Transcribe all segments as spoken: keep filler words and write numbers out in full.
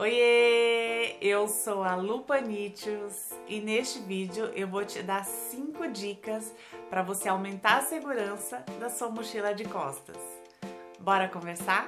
Oiê! Eu sou a Lu Panichos e neste vídeo eu vou te dar cinco dicas para você aumentar a segurança da sua mochila de costas. Bora conversar?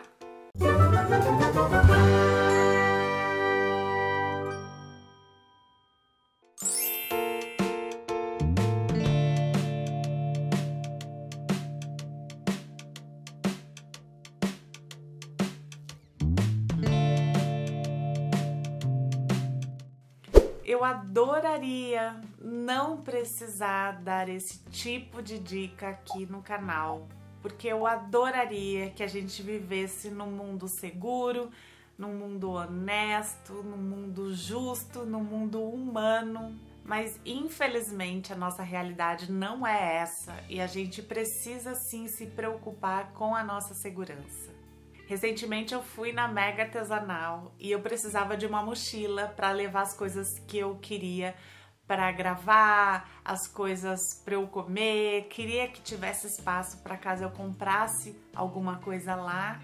Eu adoraria não precisar dar esse tipo de dica aqui no canal, porque eu adoraria que a gente vivesse num mundo seguro, num mundo honesto, num mundo justo, num mundo humano, mas infelizmente a nossa realidade não é essa e a gente precisa sim se preocupar com a nossa segurança. Recentemente eu fui na Mega Artesanal e eu precisava de uma mochila para levar as coisas que eu queria para gravar, as coisas para eu comer, queria que tivesse espaço para caso eu comprasse alguma coisa lá.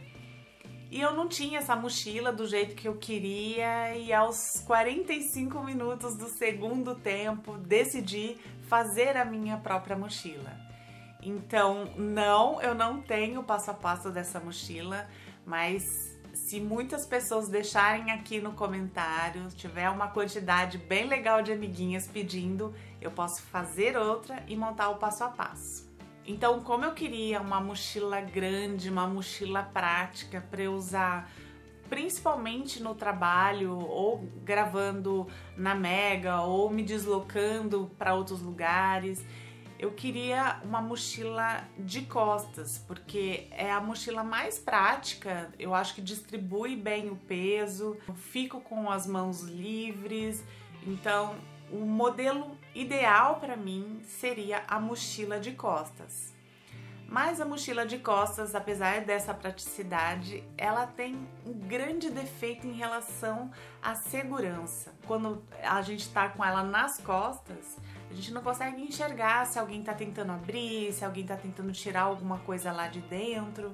E eu não tinha essa mochila do jeito que eu queria e aos quarenta e cinco minutos do segundo tempo decidi fazer a minha própria mochila. Então, não, eu não tenho o passo a passo dessa mochila, mas se muitas pessoas deixarem aqui no comentário, tiver uma quantidade bem legal de amiguinhas pedindo, eu posso fazer outra e montar o passo a passo. Então, como eu queria uma mochila grande, uma mochila prática para eu usar principalmente no trabalho ou gravando na Mega ou me deslocando para outros lugares, eu queria uma mochila de costas, porque é a mochila mais prática, eu acho que distribui bem o peso, eu fico com as mãos livres, então o modelo ideal para mim seria a mochila de costas. Mas a mochila de costas, apesar dessa praticidade, ela tem um grande defeito em relação à segurança. Quando a gente está com ela nas costas, a gente não consegue enxergar se alguém está tentando abrir, se alguém está tentando tirar alguma coisa lá de dentro.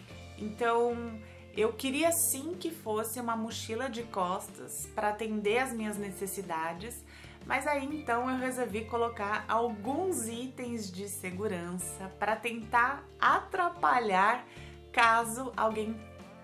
Então, eu queria sim que fosse uma mochila de costas para atender as minhas necessidades, mas aí então eu resolvi colocar alguns itens de segurança para tentar atrapalhar caso alguém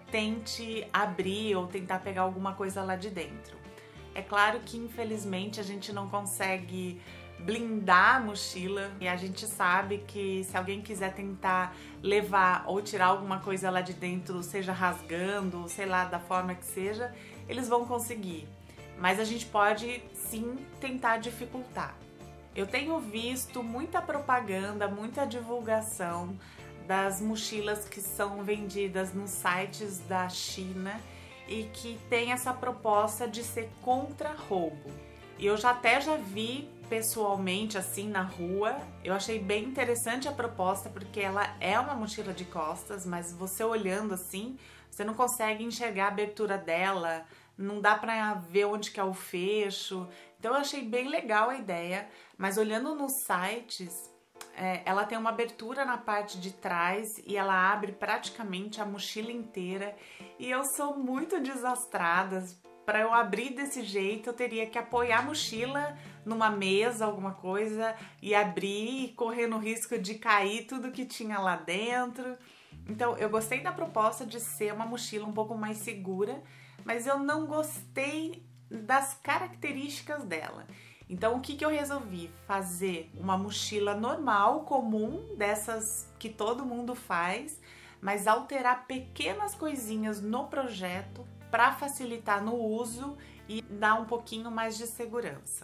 tente abrir ou tentar pegar alguma coisa lá de dentro. É claro que infelizmente a gente não consegue blindar a mochila e a gente sabe que se alguém quiser tentar levar ou tirar alguma coisa lá de dentro, seja rasgando, sei lá, da forma que seja, eles vão conseguir. Mas a gente pode sim tentar dificultar. Eu tenho visto muita propaganda, muita divulgação das mochilas que são vendidas nos sites da China e que tem essa proposta de ser contra roubo. E eu já até já vi pessoalmente assim na rua. Eu achei bem interessante a proposta porque ela é uma mochila de costas, mas você olhando assim, você não consegue enxergar a abertura dela, não dá pra ver onde que é o fecho. Então eu achei bem legal a ideia, mas olhando nos sites, é, ela tem uma abertura na parte de trás e ela abre praticamente a mochila inteira e eu sou muito desastrada. Para eu abrir desse jeito, eu teria que apoiar a mochila numa mesa, alguma coisa, e abrir e correr no risco de cair tudo que tinha lá dentro. Então, eu gostei da proposta de ser uma mochila um pouco mais segura, mas eu não gostei das características dela. Então, o que que eu resolvi? Fazer uma mochila normal, comum, dessas que todo mundo faz, mas alterar pequenas coisinhas no projeto para facilitar no uso e dar um pouquinho mais de segurança.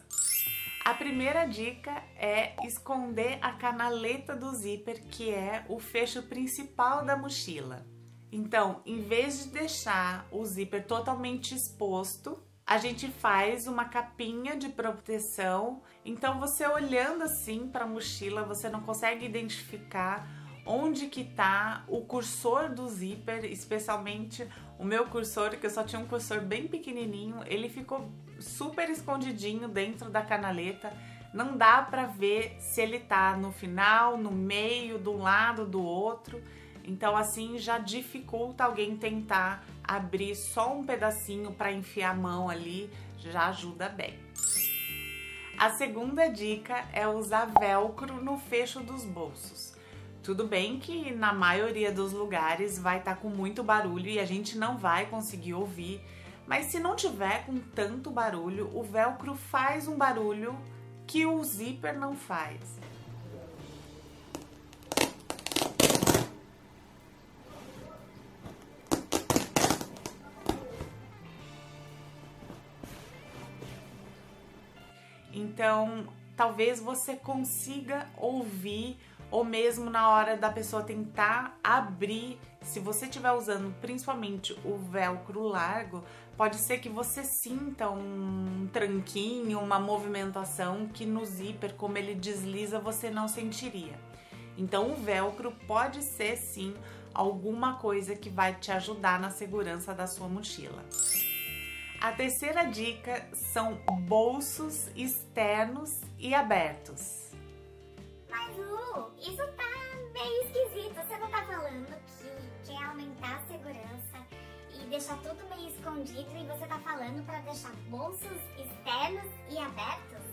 A primeira dica é esconder a canaleta do zíper, que é o fecho principal da mochila. Então, em vez de deixar o zíper totalmente exposto, a gente faz uma capinha de proteção. Então, você olhando assim para a mochila, você não consegue identificar onde que tá o cursor do zíper, especialmente o meu cursor, que eu só tinha um cursor bem pequenininho, ele ficou super escondidinho dentro da canaleta, não dá pra ver se ele tá no final, no meio, do lado, do outro, então assim já dificulta alguém tentar abrir só um pedacinho para enfiar a mão ali, já ajuda bem. A segunda dica é usar velcro no fecho dos bolsos. Tudo bem que na maioria dos lugares vai estar com muito barulho e a gente não vai conseguir ouvir, mas se não tiver com tanto barulho, o velcro faz um barulho que o zíper não faz. Então, talvez você consiga ouvir, ou mesmo na hora da pessoa tentar abrir, se você estiver usando principalmente o velcro largo, pode ser que você sinta um tranquinho, uma movimentação que no zíper, como ele desliza, você não sentiria. Então, o velcro pode ser sim alguma coisa que vai te ajudar na segurança da sua mochila. A terceira dica são bolsos externos e abertos. Mas Lu, isso tá meio esquisito. Você não tá falando que quer aumentar a segurança e deixar tudo meio escondido e você tá falando para deixar bolsos externos e abertos?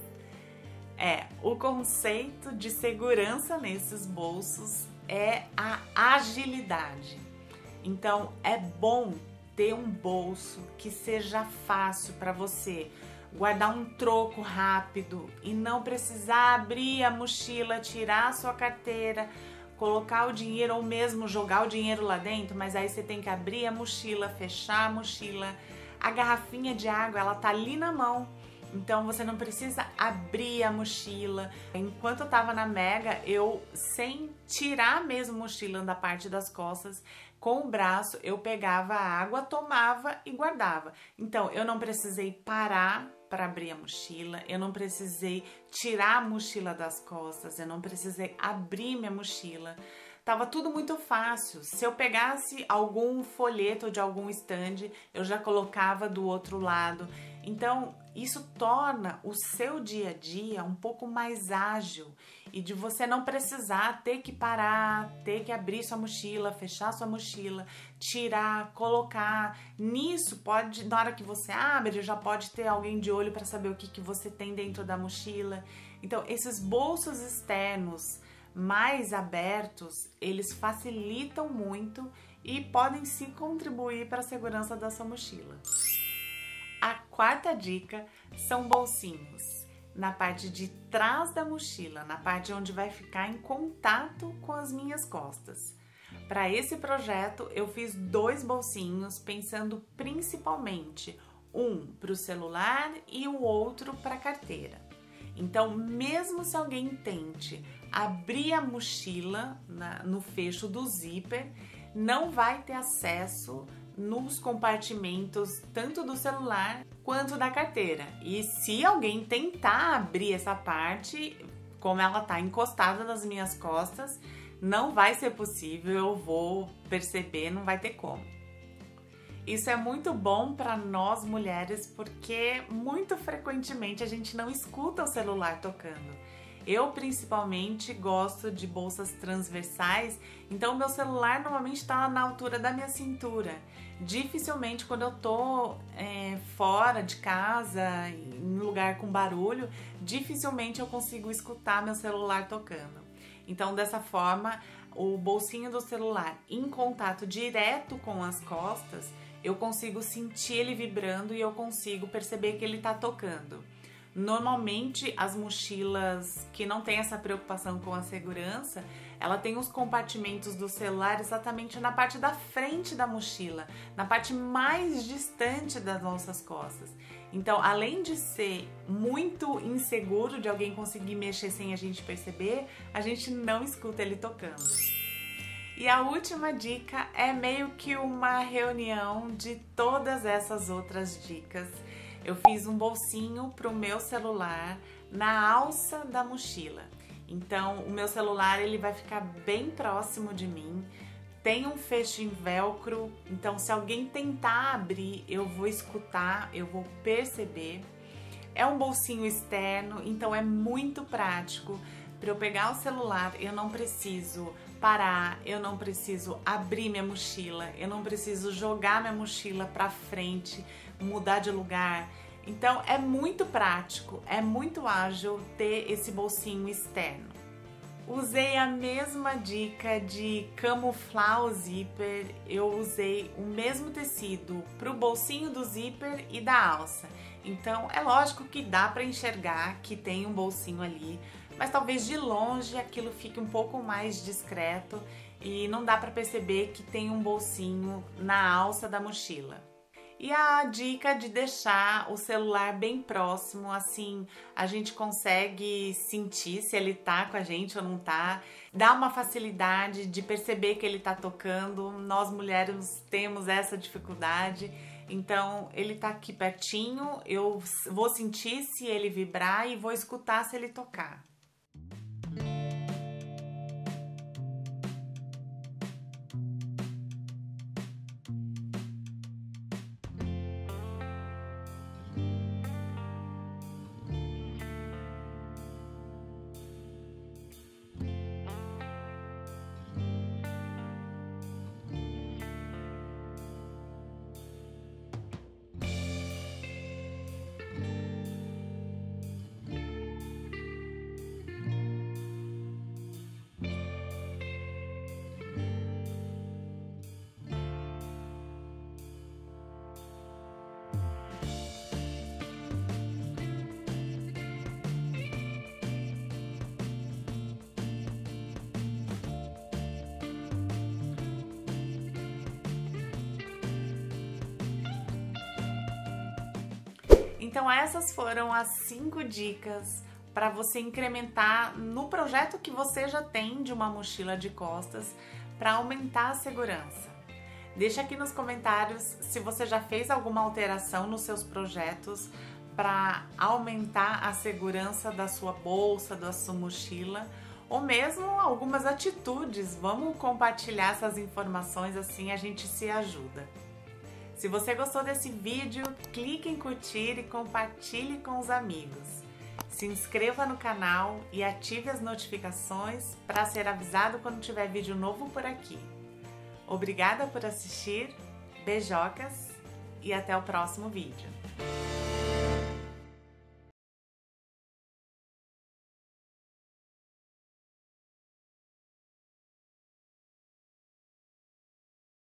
É, o conceito de segurança nesses bolsos é a agilidade. Então, é bom ter um bolso que seja fácil para você guardar um troco rápido e não precisar abrir a mochila, tirar a sua carteira, colocar o dinheiro ou mesmo jogar o dinheiro lá dentro, mas aí você tem que abrir a mochila, fechar a mochila. A garrafinha de água, ela tá ali na mão, então você não precisa abrir a mochila. Enquanto eu tava na Mega, eu, sem tirar mesmo a mochila da parte das costas, com o braço eu pegava a água, tomava e guardava. Então eu não precisei parar para abrir a mochila, eu não precisei tirar a mochila das costas, eu não precisei abrir minha mochila. Tava tudo muito fácil. Se eu pegasse algum folheto de algum stand, eu já colocava do outro lado. Então, isso torna o seu dia a dia um pouco mais ágil e de você não precisar ter que parar, ter que abrir sua mochila, fechar sua mochila, tirar, colocar. Nisso, pode, na hora que você abre, já pode ter alguém de olho para saber o que, que você tem dentro da mochila. Então, esses bolsos externos mais abertos, eles facilitam muito e podem sim contribuir para a segurança da sua mochila. A quarta dica são bolsinhos na parte de trás da mochila, na parte onde vai ficar em contato com as minhas costas. Para esse projeto, eu fiz dois bolsinhos pensando principalmente um para o celular e o outro para a carteira. Então, mesmo se alguém tente abrir a mochila na, no fecho do zíper, não vai ter acesso nos compartimentos tanto do celular quanto da carteira. E se alguém tentar abrir essa parte, como ela está encostada nas minhas costas, não vai ser possível, eu vou perceber, não vai ter como. Isso é muito bom para nós mulheres porque muito frequentemente a gente não escuta o celular tocando. Eu principalmente gosto de bolsas transversais, então meu celular normalmente está na altura da minha cintura. Dificilmente quando eu tô é, fora de casa, em lugar com barulho, dificilmente eu consigo escutar meu celular tocando. Então dessa forma, o bolsinho do celular em contato direto com as costas, eu consigo sentir ele vibrando e eu consigo perceber que ele está tocando. Normalmente as mochilas que não tem essa preocupação com a segurança, ela tem os compartimentos do celular exatamente na parte da frente da mochila, na parte mais distante das nossas costas. Então, além de ser muito inseguro de alguém conseguir mexer sem a gente perceber, a gente não escuta ele tocando. E a última dica é meio que uma reunião de todas essas outras dicas. Eu fiz um bolsinho para o meu celular na alça da mochila. Então, o meu celular ele vai ficar bem próximo de mim. Tem um fecho em velcro, então se alguém tentar abrir, eu vou escutar, eu vou perceber. É um bolsinho externo, então é muito prático. Para eu pegar o celular, eu não preciso parar, eu não preciso abrir minha mochila, eu não preciso jogar minha mochila para frente, mudar de lugar. Então é muito prático, é muito ágil ter esse bolsinho externo. Usei a mesma dica de camuflar o zíper, eu usei o mesmo tecido para o bolsinho do zíper e da alça. Então é lógico que dá para enxergar que tem um bolsinho ali, mas talvez de longe aquilo fique um pouco mais discreto e não dá para perceber que tem um bolsinho na alça da mochila. E a dica de deixar o celular bem próximo, assim a gente consegue sentir se ele tá com a gente ou não tá. Dá uma facilidade de perceber que ele tá tocando. Nós mulheres temos essa dificuldade. Então ele tá aqui pertinho, eu vou sentir se ele vibrar e vou escutar se ele tocar. Então essas foram as cinco dicas para você incrementar no projeto que você já tem de uma mochila de costas para aumentar a segurança. Deixa aqui nos comentários se você já fez alguma alteração nos seus projetos para aumentar a segurança da sua bolsa, da sua mochila, ou mesmo algumas atitudes. Vamos compartilhar essas informações, assim a gente se ajuda. Se você gostou desse vídeo, clique em curtir e compartilhe com os amigos. Se inscreva no canal e ative as notificações para ser avisado quando tiver vídeo novo por aqui. Obrigada por assistir, beijocas e até o próximo vídeo.